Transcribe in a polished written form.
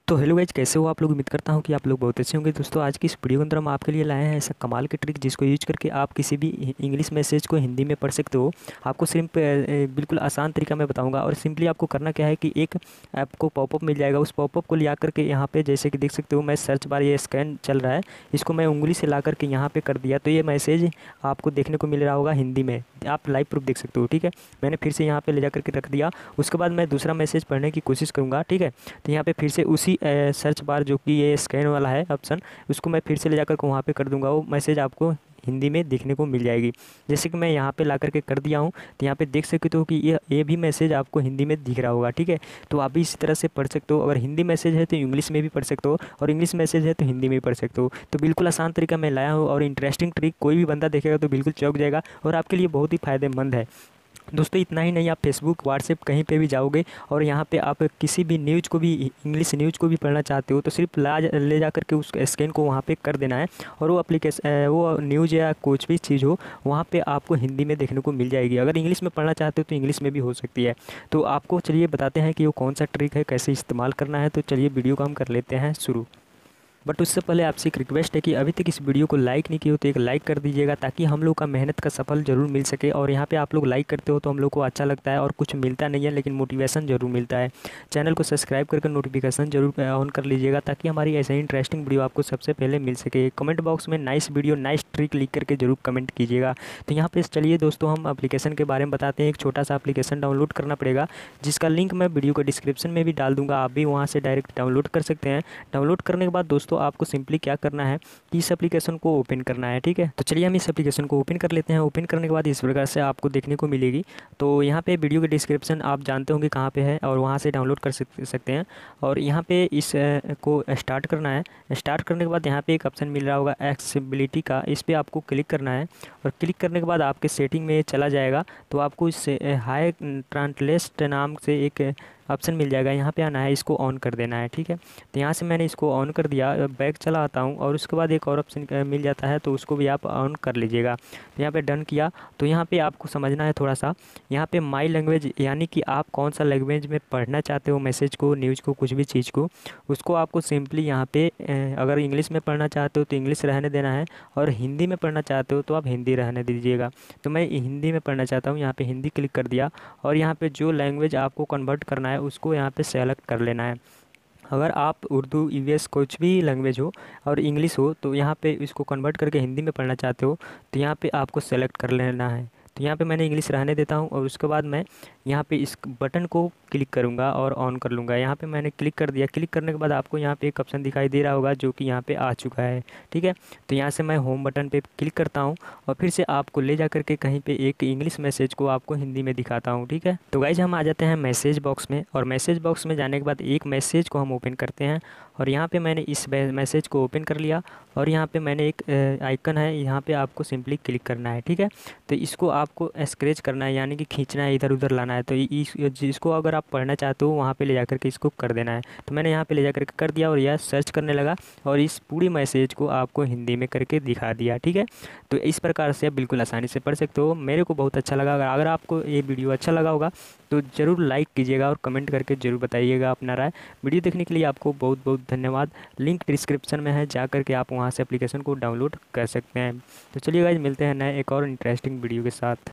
तो hello guys, कैसे हो आप लोग। उम्मीद करता हूँ कि आप लोग बहुत अच्छे होंगे। दोस्तों आज की इस वीडियो के अंदर हम आपके लिए लाए हैं ऐसा कमाल की ट्रिक जिसको यूज करके आप किसी भी इंग्लिश मैसेज को हिंदी में पढ़ सकते हो। आपको सिर्फ बिल्कुल आसान तरीका मैं बताऊंगा और सिंपली आपको करना क्या है कि एक आपको पॉपअप मिल जाएगा। उस पॉपअप को लिया करके यहाँ पे जैसे कि देख सकते हो, मैं सर्च बार ये स्कैन चल रहा है, इसको मैं उंगली से ला करके यहाँ पे कर दिया तो ये मैसेज आपको देखने को मिल रहा होगा हिंदी में। आप लाइव प्रूफ देख सकते हो। ठीक है, मैंने फिर से यहाँ पे ले जा करके रख दिया। उसके बाद मैं दूसरा मैसेज पढ़ने की कोशिश करूँगा। ठीक है, तो यहाँ पे फिर से उसी सर्च बार जो कि ये स्कैन वाला है ऑप्शन, उसको मैं फिर से ले जाकर के वहाँ पे कर दूंगा। वो मैसेज आपको हिंदी में देखने को मिल जाएगी। जैसे कि मैं यहाँ पे ला करके कर दिया हूँ, तो यहाँ पे देख सकते हो कि ये भी मैसेज आपको हिंदी में दिख रहा होगा। ठीक है, तो आप भी इसी तरह से पढ़ सकते हो। अगर हिंदी मैसेज है तो इंग्लिश में भी पढ़ सकते हो और इंग्लिश मैसेज है तो हिंदी में भी पढ़ सकते हो। तो बिल्कुल आसान तरीका मैं लाया हूँ और इंटरेस्टिंग ट्रिक, कोई भी बंदा देखेगा तो बिल्कुल चौंक जाएगा और आपके लिए बहुत ही फ़ायदेमंद है। दोस्तों इतना ही नहीं, आप फेसबुक व्हाट्सएप कहीं पे भी जाओगे और यहाँ पे आप किसी भी न्यूज़ को भी, इंग्लिश न्यूज़ को भी पढ़ना चाहते हो तो सिर्फ ले जा करके उस स्कैन को वहाँ पे कर देना है और वो एप्लीकेशन, वो न्यूज़ या कुछ भी चीज़ हो वहाँ पे आपको हिंदी में देखने को मिल जाएगी। अगर इंग्लिश में पढ़ना चाहते हो तो इंग्लिश में भी हो सकती है। तो आपको चलिए बताते हैं कि वो कौन सा ट्रिक है, कैसे इस्तेमाल करना है। तो चलिए वीडियो को हम कर लेते हैं शुरू। बट उससे पहले आपसे एक रिक्वेस्ट है कि अभी तक इस वीडियो को लाइक नहीं किया हो तो एक लाइक कर दीजिएगा ताकि हम लोग का मेहनत का सफल ज़रूर मिल सके। और यहाँ पे आप लोग लाइक करते हो तो हम लोग को अच्छा लगता है और कुछ मिलता नहीं है लेकिन मोटिवेशन ज़रूर मिलता है। चैनल को सब्सक्राइब करके नोटिफिकेशन जरूर ऑन कर लीजिएगा ताकि हमारी ऐसे ही इंटरेस्टिंग वीडियो आपको सबसे पहले मिल सके। कमेंट बॉक्स में नाइस वीडियो नाइस ट्रिक लिख करके जरूर कमेंट कीजिएगा। तो यहाँ पे चलिए दोस्तों हम एप्लीकेशन के बारे में बताते हैं। एक छोटा सा एप्लीकेशन डाउनलोड करना पड़ेगा जिसका लिंक मैं वीडियो के डिस्क्रिप्शन में भी डाल दूंगा, आप भी वहाँ से डायरेक्ट डाउनलोड कर सकते हैं। डाउनलोड करने के बाद दोस्तों आपको सिंपली क्या करना है कि इस एप्लीकेशन को ओपन करना है। ठीक है, तो चलिए हम इस एप्लीकेशन को ओपन कर लेते हैं। ओपन करने के बाद इस प्रकार से आपको देखने को मिलेगी। तो यहाँ पे वीडियो के डिस्क्रिप्शन आप जानते होंगे कहाँ पे है और वहाँ से डाउनलोड कर सकते हैं। और यहाँ पे इस को स्टार्ट करना है। स्टार्ट करने के बाद यहाँ पे एक ऑप्शन मिल रहा होगा एक्सेसिबिलिटी का, इस पर आपको क्लिक करना है और क्लिक करने के बाद आपके सेटिंग में चला जाएगा। तो आपको इस हाई ट्रांसलेट नाम से एक ऑप्शन मिल जाएगा, यहाँ पे आना है, इसको ऑन कर देना है। ठीक है, तो यहाँ से मैंने इसको ऑन कर दिया। बैक चला आता हूँ और उसके बाद एक और ऑप्शन मिल जाता है तो उसको भी आप ऑन कर लीजिएगा। तो यहाँ पे डन किया। तो यहाँ पे आपको समझना है थोड़ा सा, यहाँ पे माई लैंग्वेज यानी कि आप कौन सा लैंग्वेज में पढ़ना चाहते हो मैसेज को, न्यूज़ को, कुछ भी चीज़ को, उसको आपको सिंपली यहाँ पे अगर इंग्लिश में पढ़ना चाहते हो तो इंग्लिश रहने देना है और हिंदी में पढ़ना चाहते हो तो आप हिंदी रहने दीजिएगा। तो मैं हिंदी में पढ़ना चाहता हूँ, यहाँ पे हिंदी क्लिक कर दिया और यहाँ पे जो लैंग्वेज आपको कन्वर्ट करना है उसको यहाँ पे सेलेक्ट कर लेना है। अगर आप उर्दू, ईवीएस कुछ भी लैंग्वेज हो और इंग्लिश हो तो यहाँ पे इसको कन्वर्ट करके हिंदी में पढ़ना चाहते हो तो यहाँ पे आपको सेलेक्ट कर लेना है। तो यहाँ पे मैंने इंग्लिश रहने देता हूँ और उसके बाद मैं यहाँ पे इस बटन को क्लिक करूँगा और ऑन कर लूँगा। यहाँ पे मैंने क्लिक कर दिया। क्लिक करने के बाद आपको यहाँ पे एक ऑप्शन दिखाई दे रहा होगा जो कि यहाँ पे आ चुका है। ठीक है, तो यहाँ से मैं होम बटन पे क्लिक करता हूँ और फिर से आपको ले जा करके कहीं पे एक इंग्लिश मैसेज को आपको हिंदी में दिखाता हूँ। ठीक है, तो गाइज हम आ जाते हैं मैसेज बॉक्स में और मैसेज बॉक्स में जाने के बाद एक मैसेज को हम ओपन करते हैं और यहाँ पे मैंने इस मैसेज को ओपन कर लिया और यहाँ पे मैंने एक आइकन है, यहाँ पे आपको सिंपली क्लिक करना है। ठीक है, तो इसको आपको स्क्रैच करना है यानी कि खींचना है, इधर उधर लाना है। तो जिसको अगर आप पढ़ना चाहते हो वहाँ पे ले जा करके इसको कर देना है। तो मैंने यहाँ पे ले जा करके कर दिया और यह सर्च करने लगा और इस पूरी मैसेज को आपको हिंदी में करके दिखा दिया। ठीक है, तो इस प्रकार से आप बिल्कुल आसानी से पढ़ सकते हो। मेरे को बहुत अच्छा लगा। अगर आपको ये वीडियो अच्छा लगा होगा तो ज़रूर लाइक कीजिएगा और कमेंट करके ज़रूर बताइएगा अपना राय। वीडियो देखने के लिए आपको बहुत बहुत धन्यवाद। लिंक डिस्क्रिप्शन में है, जा करके आप वहाँ से एप्लीकेशन को डाउनलोड कर सकते हैं। तो चलिए गाइस, मिलते हैं नए एक और इंटरेस्टिंग वीडियो के साथ।